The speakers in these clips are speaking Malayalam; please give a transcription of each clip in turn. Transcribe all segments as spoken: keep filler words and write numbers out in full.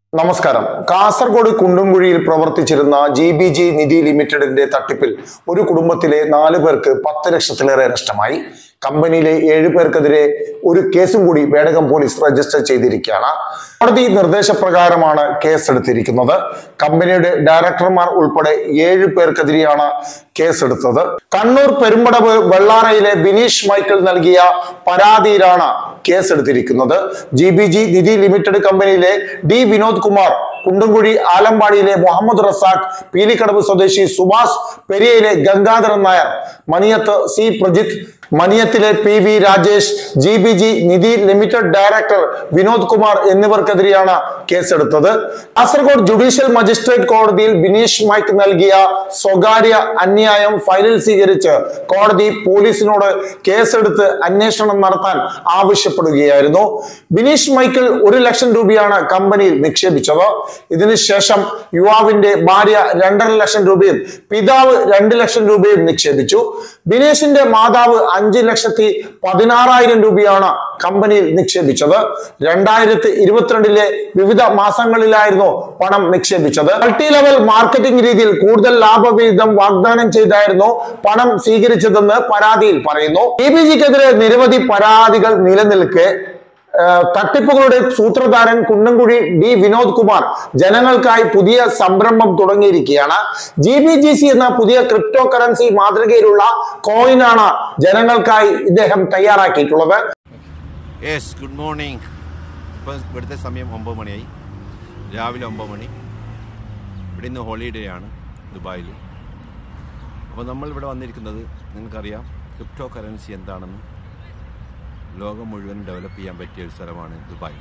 നമസ്കാരം. കാസർഗോഡ് കുണ്ടുംകുഴിയിൽ പ്രവർത്തിച്ചിരുന്ന ജി ബി ജി നിധി ലിമിറ്റഡിന്റെ തട്ടിപ്പിൽ ഒരു കുടുംബത്തിലെ നാല് പേർക്ക് പത്ത് ലക്ഷത്തിലേറെ നഷ്ടമായി. കമ്പനിയിലെ ഏഴു പേർക്കെതിരെ ഒരു കേസും കൂടി വേടകം പോലീസ് രജിസ്റ്റർ ചെയ്തിരിക്കുകയാണ്. കോടതി നിർദ്ദേശപ്രകാരമാണ് കേസെടുത്തിരിക്കുന്നത്. കമ്പനിയുടെ ഡയറക്ടർമാർ ഉൾപ്പെടെ ഏഴു പേർക്കെതിരെയാണ് കേസെടുത്തത്. കണ്ണൂർ പെരുമ്പടവ് വെള്ളാറയിലെ ബിനീഷ് മൈക്കിൾ നൽകിയ പരാതിയിലാണ് കേസെടുത്തിരിക്കുന്നത്. G B G Nidhi limited കമ്പനിയിലെ ഡി വിനോദ് കുമാർ, കുണ്ടുംകുഴി ആലമ്പാടിയിലെ മുഹമ്മദ് റസാഖ്, പീലിക്കടവ് സ്വദേശി സുഭാഷ്, പെരിയയിലെ ഗംഗാധരൻ നായർ, മനിയത്ത് സി പ്രജിത്ത്, മനിയത്തിലെ P V Rajesh, G B G Nidhi limited director Vinod Kumar എന്നിവർക്കെതിരെയാണ് കേസെടുത്തത്. കാസർഗോഡ് ജുഡീഷ്യൽ മജിസ്ട്രേറ്റ് കോടതിയിൽ ബിനീഷ് മൈക്ക് നൽകിയ സ്വകാര്യ അന്യായം ഫയലിൽ സ്വീകരിച്ച് കോടതി പോലീസിനോട് കേസെടുത്ത് അന്വേഷണം നടത്താൻ ആവശ്യപ്പെടുകയായിരുന്നു. ബിനീഷ് മൈക്കിൾ ഒരു ലക്ഷം രൂപയാണ് കമ്പനിയിൽ നിക്ഷേപിച്ചത്. ഇതിനുശേഷം യുവാവിന്റെ ഭാര്യ രണ്ടര ലക്ഷം രൂപയും പിതാവ് രണ്ട് ലക്ഷം രൂപയും നിക്ഷേപിച്ചു. ബിനീഷിന്റെ മാതാവ് അഞ്ച് ലക്ഷത്തി പതിനാറായിരം രൂപയാണ് കമ്പനിയിൽ നിക്ഷേപിച്ചത്. രണ്ടായിരത്തി ഇരുപത്തിരണ്ടിലെ വിവിധ മാസങ്ങളിലായിരുന്നു പണം നിക്ഷേപിച്ചത്. മൾട്ടി ലെവൽ മാർക്കറ്റിംഗ് രീതിയിൽ കൂടുതൽ ലാഭവിഹിതം വാഗ്ദാനം ചെയ്തായിരുന്നു പണം സ്വീകരിച്ചതെന്ന് പരാതിയിൽ പറയുന്നു. ജി ബി ജിക്കെതിരെ നിരവധി പരാതികൾ നിലനിൽക്കെ തട്ടിപ്പുകളുടെ സൂത്രധാരൻ കുണ്ടുംകുഴി ഡി വിനോദ് കുമാർ ജനങ്ങൾക്കായി പുതിയ സംരംഭം തുടങ്ങിയിരിക്കുകയാണ്. ജി ബി ജി സി എന്ന പുതിയ ക്രിപ്റ്റോ കറൻസി മാതൃകയിലുള്ള കോയിനാണ് ജനങ്ങൾക്കായി ഇദ്ദേഹം തയ്യാറാക്കിയിട്ടുള്ളത്. Yes, good morning. ഇപ്പോൾ ഇവിടുത്തെ സമയം ഒമ്പത് മണിയായി, രാവിലെ ഒമ്പത് മണി. ഇവിടെ ഇന്ന് ഹോളിഡേ ആണ് ദുബായിൽ. അപ്പോൾ നമ്മളിവിടെ വന്നിരിക്കുന്നത് നിങ്ങൾക്കറിയാം ക്രിപ്റ്റോ കറൻസി എന്താണെന്ന്. ലോകം മുഴുവൻ ഡെവലപ്പ് ചെയ്യാൻ പറ്റിയ ഒരു സ്ഥലമാണ് ദുബായ്.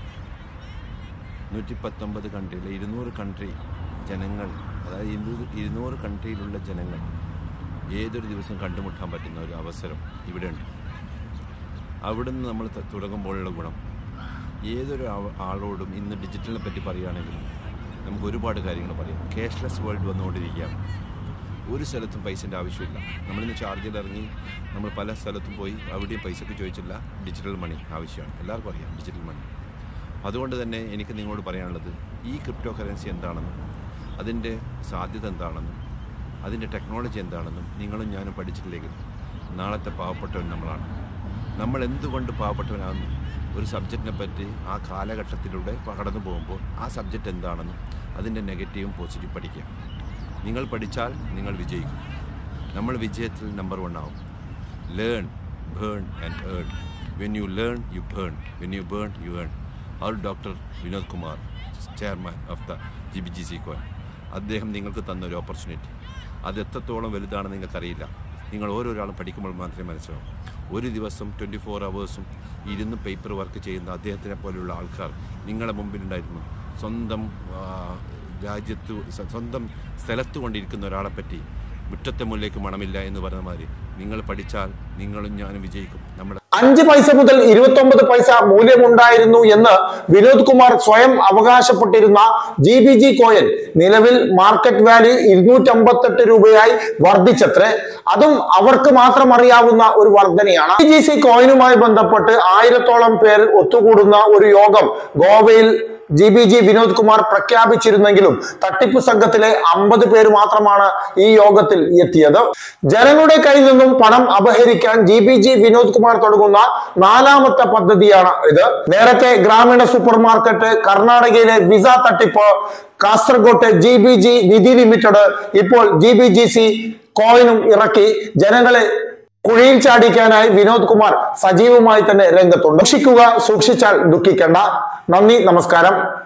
നൂറ്റി പത്തൊമ്പത് കൺട്രിയിൽ ഇരുന്നൂറ് കൺട്രി ജനങ്ങൾ, അതായത് ഇരുന്നൂറ് ഇരുന്നൂറ് കൺട്രിയിലുള്ള ജനങ്ങൾ ഏതൊരു ദിവസം കണ്ടുമുട്ടാൻ പറ്റുന്ന ഒരു അവസരം ഇവിടെ ഉണ്ട്. അവിടെ നിന്ന് നമ്മൾ തുടങ്ങുമ്പോഴുള്ള ഗുണം, ഏതൊരു ആളോടും ഇന്ന് ഡിജിറ്റലിനെ പറ്റി പറയുകയാണെങ്കിലും നമുക്ക് ഒരുപാട് കാര്യങ്ങൾ പറയാം. ക്യാഷ്ലെസ് വേൾഡ് വന്നുകൊണ്ടിരിക്കുകയാണ്. ഒരു സ്ഥലത്തും പൈസൻ്റെ ആവശ്യമില്ല. നമ്മളിന്ന് ചാർജിൽ ഇറങ്ങി നമ്മൾ പല സ്ഥലത്തും പോയി അവിടെയും പൈസക്ക് ചോദിച്ചില്ല. ഡിജിറ്റൽ മണി ആവശ്യമാണ്, എല്ലാവർക്കും അറിയാം ഡിജിറ്റൽ മണി. അതുകൊണ്ട് തന്നെ എനിക്ക് നിങ്ങളോട് പറയാനുള്ളത്, ഈ ക്രിപ്റ്റോ കറൻസി എന്താണെന്നും അതിൻ്റെ സാധ്യത എന്താണെന്നും അതിൻ്റെ ടെക്നോളജി എന്താണെന്നും നിങ്ങളും ഞാനും പഠിച്ചിട്ടില്ലെങ്കിൽ നാളത്തെ പാവപ്പെട്ടവൻ നമ്മളാണ്. നമ്മൾ എന്തുകൊണ്ട് പാവപ്പെട്ടവനാണെന്നും ഒരു സബ്ജക്റ്റിനെ പറ്റി ആ കാലഘട്ടത്തിലൂടെ കടന്നു പോകുമ്പോൾ ആ സബ്ജക്റ്റ് എന്താണെന്നും അതിൻ്റെ നെഗറ്റീവും പോസിറ്റീവും പഠിക്കുക. നിങ്ങൾ പഠിച്ചാൽ നിങ്ങൾ വിജയിക്കും. നമ്മൾ വിജയത്തിൽ നമ്പർ വൺ ആവും. Learn, burn and earn. When you learn you burn, when you burn you earn. അവർ doctor Vinod Kumar, chairman of the G B G C coin, അദ്ദേഹം നിങ്ങൾക്ക് തന്നൊരു ഓപ്പർച്യൂണിറ്റി. അത് എത്രത്തോളം വലുതാണെന്ന് നിങ്ങൾക്കറിയില്ല. നിങ്ങൾ ഓരോരാളും പഠിക്കുമ്പോൾ മാത്രമേ മനസ്സിലാവും. ഒരു ദിവസം ട്വൻറ്റി ഫോർ അവേഴ്സും ഇരുന്ന് പേപ്പർ വർക്ക് ചെയ്യുന്ന അദ്ദേഹത്തിനെ പോലെയുള്ള ആൾക്കാർ നിങ്ങളുടെ മുമ്പിലുണ്ടായിരുന്നു. സ്വന്തം രാജ്യത്ത് സ്വന്തം സ്ഥലത്ത് കൊണ്ടിരിക്കുന്ന ഒരാളെ പറ്റി മുറ്റത്തെ മുല്ലേക്ക് മണമില്ല എന്ന് പറഞ്ഞ മാതിരി നിങ്ങൾ പഠിച്ചാൽ നിങ്ങളും ഞാനും വിജയിക്കും. നമ്മുടെ അഞ്ച് പൈസ മുതൽ ഇരുപത്തി ഒമ്പത് പൈസ മൂല്യമുണ്ടായിരുന്നു എന്ന് വിനോദ് കുമാർ സ്വയം അവകാശപ്പെട്ടിരുന്ന ജി ബി ജി കോയിൻ നിലവിൽ മാർക്കറ്റ് വാല്യൂ ഇരുന്നൂറ്റി അമ്പത്തെട്ട് രൂപയായി വർദ്ധിച്ചത്രേ. അതും അവർക്ക് മാത്രം അറിയാവുന്ന ഒരു വർധനയാണ്. ജി ബി ജി സി കോയിനുമായി ബന്ധപ്പെട്ട് ആയിരത്തോളം പേർ ഒത്തുകൂടുന്ന ഒരു യോഗം ഗോവയിൽ G B G Vinod Kumar പ്രഖ്യാപിച്ചിരുന്നെങ്കിലും തട്ടിപ്പ് സംഘത്തിലെ അമ്പത് പേര് മാത്രമാണ് ഈ യോഗത്തിൽ എത്തിയത്. ജനങ്ങളുടെ കയ്യിൽ നിന്നും പണം അപഹരിക്കാൻ G B G Vinod Kumar തുടങ്ങുന്ന നാലാമത്തെ പദ്ധതിയാണ് ഇത്. നേരത്തെ ഗ്രാമീണ സൂപ്പർ മാർക്കറ്റ്, കർണാടകയിലെ വിസ തട്ടിപ്പ്, കാസർഗോട്ടെ G B G Nidhi limited, ഇപ്പോൾ ജി ബി ജി സി കോയിനും ഇറക്കി ജനങ്ങളെ കുഴിയിൽ ചാടിക്കാനായി വിനോദ് കുമാർ സജീവമായി തന്നെ രംഗത്തുണ്ട്. സൂക്ഷിക്കുക, സൂക്ഷിച്ചാൽ ദുഃഖിക്കേണ്ട. നന്ദി, നമസ്കാരം.